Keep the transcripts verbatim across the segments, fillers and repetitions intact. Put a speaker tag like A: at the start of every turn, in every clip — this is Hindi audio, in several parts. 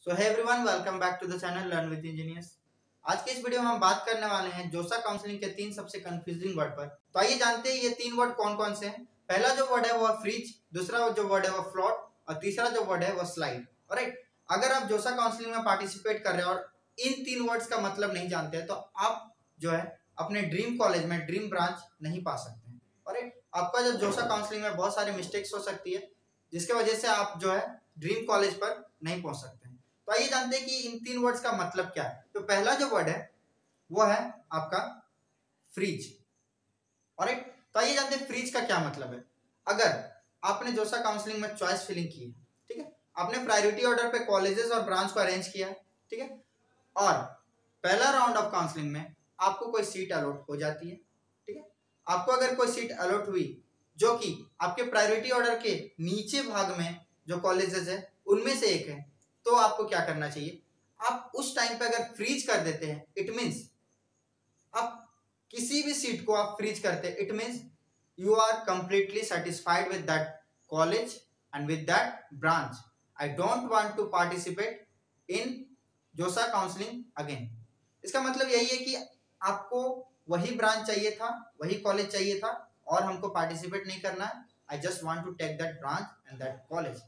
A: So hey everyone, welcome back to the channel learn with engineers. आज के इस वीडियो में हम बात करने वाले हैं जोसा काउंसलिंग के तीन सबसे कंफ्यूजिंग वर्ड पर। तो आइए जानते हैं ये तीन वर्ड कौन कौन से हैं। पहला जो वर्ड है वो फ्रीज, दूसरा जो वर्ड है वो फ्लॉट और तीसरा जो वर्ड है वो स्लाइड। ऑलराइट, अगर आप जोसा काउंसलिंग में पार्टिसिपेट कर रहे हैं और इन तीन वर्ड्स का मतलब नहीं जानते हैं तो आप जो है अपने ड्रीम कॉलेज में ड्रीम ब्रांच नहीं पा सकते हैं। ऑलराइट, आपका जो जोसा काउंसलिंग में बहुत सारी मिस्टेक्स हो सकती है जिसके वजह से आप जो है ड्रीम कॉलेज पर नहीं पहुंच सकते हैं। तो आइए जानते हैं कि इन तीन वर्ड्स का मतलब क्या है। तो पहला जो वर्ड है वो है आपका फ्रीज। ऑलराइट, तो आइए जानते हैं फ्रीज का क्या मतलब है। अगर आपने जोसा काउंसलिंग में चॉइस फिलिंग की है, ठीक है, आपने प्रायोरिटी ऑर्डर पे कॉलेजेस और ब्रांच को अरेंज किया है, ठीक है, और पहला राउंड ऑफ काउंसलिंग में आपको कोई सीट अलॉट हो जाती है, ठीक है, आपको अगर कोई सीट अलॉट हुई जो कि आपके प्रायोरिटी ऑर्डर के नीचे भाग में जो कॉलेजेस है उनमें से एक है, तो आपको क्या करना चाहिए, आप उस टाइम पे अगर फ्रीज कर देते हैं, इट मींस आप किसी भी सीट को आप फ्रीज करते हैं, it means you are completely satisfied with that college and with that branch. I don't want to participate in JoSAA counselling again. इसका मतलब यही है कि आपको वही ब्रांच चाहिए था, वही कॉलेज चाहिए था और हमको पार्टिसिपेट नहीं करना है। I just want to take that branch and that college.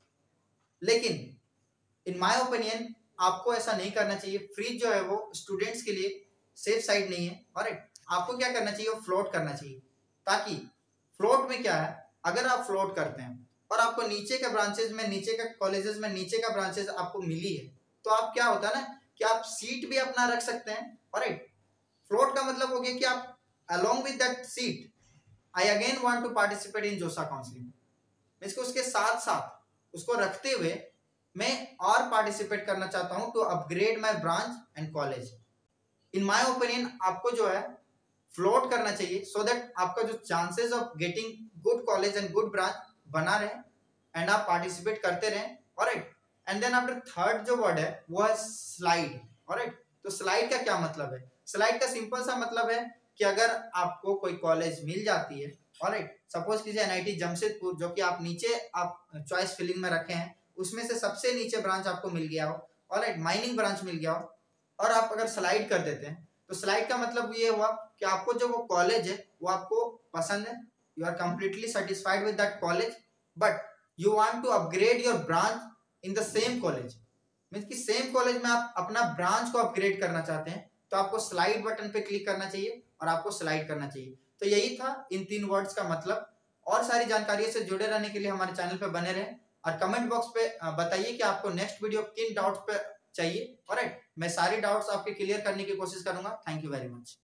A: लेकिन इन माय ओपिनियन आपको ऐसा नहीं करना चाहिए। फ्रीज जो है वो स्टूडेंट्स के लिए सेफ साइड नहीं है। ऑलराइट, आपको क्या करना चाहिए, वो फ्लोट करना चाहिए, ताकि फ्लोट में क्या है, अगर आप फ्लोट करते हैं और आपको नीचे के ब्रांचेस में, नीचे के कॉलेजेस में नीचे का ब्रांचेस आपको मिली है, तो आप क्या होता है ना कि आप सीट भी अपना रख सकते हैं। ऑलराइट, फ्लोट का मतलब हो गया कि आप along with that seat I again want to participate in JoSAA counselling, इसको उसके साथ साथ उसको रखते हुए मैं और पार्टिसिपेट करना चाहता हूं to upgrade my branch and college. In my opinion आपको जो है फ्लोट करना चाहिए सो so दैट आपका जो chances of getting good college and good branch बना रहे एंड आप पार्टिसिपेट करते रहें। Alright, and then after third जो वर्ड है वो है स्लाइड। ऑलराइट, तो स्लाइड का क्या मतलब है, स्लाइड का सिंपल सा मतलब है कि अगर आपको कोई कॉलेज मिल जाती है, ऑलराइट, सपोज कीजिए एनआईटी जमशेदपुर जो कि आप नीचे आप चॉइस फिलिंग में रखे हैं, उसमें से सबसे नीचे ब्रांच आपको मिल गया हो, ऑलराइट, माइनिंग ब्रांच मिल गया हो, और आप अगर स्लाइड कर देते हैं तो स्लाइड का मतलब ये हुआ कि आपको जो वो कॉलेज है वो आपको पसंद है, you are completely satisfied with that college, but you want to upgrade your branch in the same college. Means कि सेम कॉलेज में आप अपना ब्रांच को अपग्रेड करना चाहते हैं, तो आपको स्लाइड बटन पे क्लिक करना चाहिए और आपको स्लाइड करना चाहिए। तो यही था इन तीन वर्ड्स का मतलब। और सारी जानकारियों से जुड़े रहने के लिए हमारे चैनल पे बने रहें और कमेंट बॉक्स पे बताइए कि आपको नेक्स्ट वीडियो किन डाउट्स पे चाहिए। ऑलराइट, मैं सारी डाउट्स आपके क्लियर करने की कोशिश करूंगा। Thank you very much.